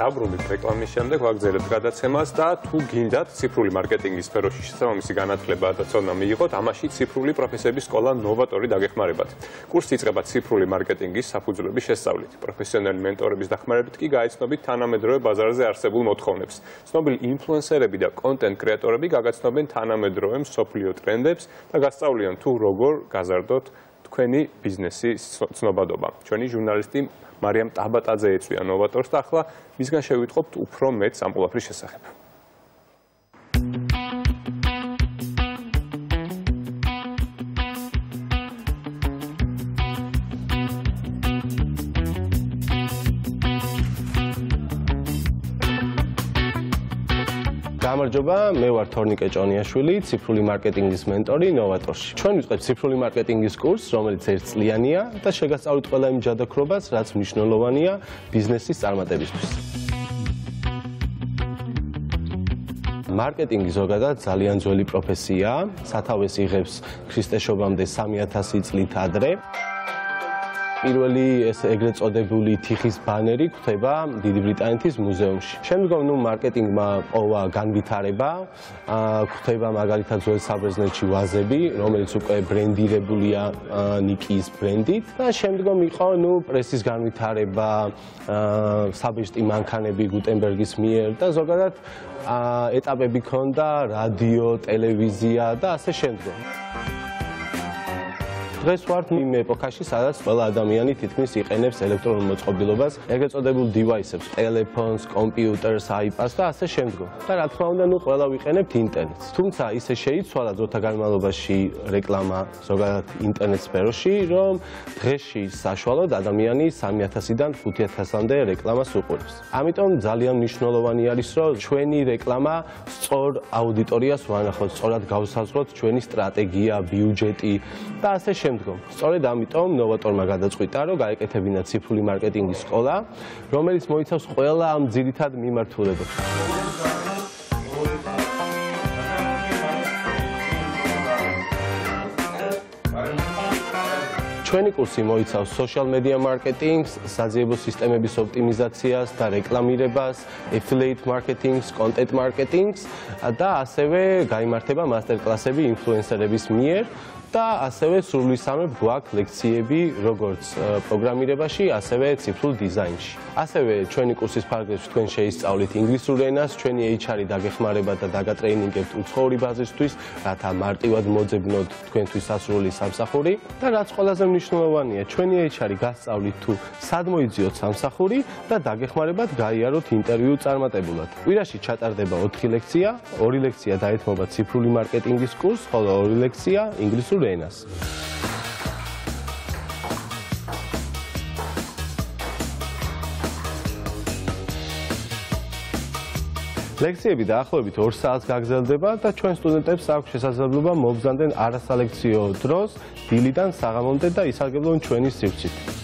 დაბრუნდით რეკლამის შემდეგ, ვაგრძელებთ გადაცემას და თუ გინდათ ციფრული მარკეტინგის სფეროში შესაბამისი განათლება და ცოდნა მიიღოთ, ამაში ციფრული პროფესიების სკოლა ნოვატორი დაგეხმარებათ. კურსი იწყება ციფრული მარკეტინგის საფუძვლების შესწავლით. პროფესიონალი მენტორების დახმარებით კი გაეცნობით თანამედროვე ბაზარზე არსებულ მოთხოვნებს. ცნობილი ინფლუენსერები და კონტენტ კრეატორები გაგაცნობენ თანამედროვე მსოფლიო ტრენდებს და გასწავლიან თუ როგორ გაზარდოთ თქვენი ბიზნესის ცნობადობა. ჩვენი ჟურნალისტი მარიამ ტაბატაძე ეწვია ნოვატორს და ახლა მისგან შევიტყობთ უფრო მეტს ამ ყველაფრის შესახებ. გამარჯობა, მე ვარ თორნიკე ჭონიაშვილი, ციფრული მარკეტინგის მენტორი ნოვატორში. ჩვენ ვიწყებთ ციფრული მარკეტინგის კურსს, რომელიც ერთწლიანია და შეგასწავლით ყველა იმ ჯადოქრობას, რაც მნიშვნელოვანია ბიზნესის წარმატებისთვის. მარკეტინგი ზოგადად ძალიან ძველი პროფესიაა, სათავეს იღებს ქრისტესშობამდე 3000 წლით ადრე. პირველი ეს ეგრეთ წოდებული თიხის ბანერი გვხვდება დიდი ბრიტანეთის მუზეუმში. შემდგომ მარკეტინგმა პოვა განვითარება, გვხვდება მაგალითად ძველ საბერძნეთში ვაზები, რომელიც უკვე ბრენდირებულია ნიკის ბრენდით და შემდგომ იყო პრესის განვითარება, საბეჭდი მანქანები გუტენბერგის მიერ და ზოგადად ეტაპები ჰქონდა რადიო, ტელევიზია და ასე შემდგომ. დღეს ვართ იმ ეპოქაში, სადაც ყველა ადამიანი თითქმის იყენებს ელექტრონულ მოწყობილობას, ეგრეთ წოდებულ დივაისებს, ტელეფონს, კომპიუტერს, აიპადს და ასე შემდგომ. და რა თქმა უნდა, ყველა ვიყენებთ ინტერნეტს. თუმცა ისე შეიცვალა დროთა განმავლობაში რეკლამა ზოგადად ინტერნეტ სფეროში, რომ დღეში საშუალოდ ადამიანი 3000-დან 5000-მდე რეკლამას უყურებს. ამიტომ ძალიან მნიშვნელოვანი არის, რომ ჩვენი რეკლამა სწორ აუდიტორიას ვანახოთ, სწორად გავსაზღვროთ ჩვენი სტრატეგია, ბიუჯეტი და ასე შემდგომ. სწორედ ამიტომ ნოვატორმა გადაწყვიტა, რომ გაეკეთებინა ციფრული მარკეტინგის სკოლა, რომელიც მოიცავს ყველა ამ ძირითად მიმართულებებს. ჩვენი კურსი მოიცავს social media marketing-ს, საძიებო სისტემების ოპტიმიზაციას და რეკლამირებას, affiliate marketing-ს, content marketing-ს და ასევე გაიმართება მასტერ-კლასები ინფლუენსერების მიერ და ასევე სრულისამებრ გვაქვს ლექციები როგორც პროგრამირებაში, ასევე ციფრულ დიზაინში. ასევე ჩვენი კურსის ფარგლებში თქვენ შეისწავლით ინგლისურ ენას, ჩვენი HR-ი დაგეხმარებათ და დაგატრეინინგებთ უცხოური ბაზისთვის, რათა მარტივად მოძებნოთ თქვენთვის სასურველი სამსახური და რაც ყველაზე მნიშვნელოვანია, ჩვენი HR-ი გასწავლით თუ სად მოიძიოთ სამსახური და დაგეხმარებათ გაიაროთ ინტერვიუ წარმატებულად. კვირაში ჩატარდება 4 ლექცია, 2 ლექცია დაეთმობა ციფრული მარკეტინგის კურსს, ხოლო 2 ლექცია ინგლისურ ენას. ლექციები დაახლოებით 2 საათს გაგრძელდება და ჩვენ სტუდენტებს აქვს შესაძლებლობა მოგზავნდნენ არასალექციო დროს დილიდან საღამომდე და ისარგებლონ ჩვენი სივრცით.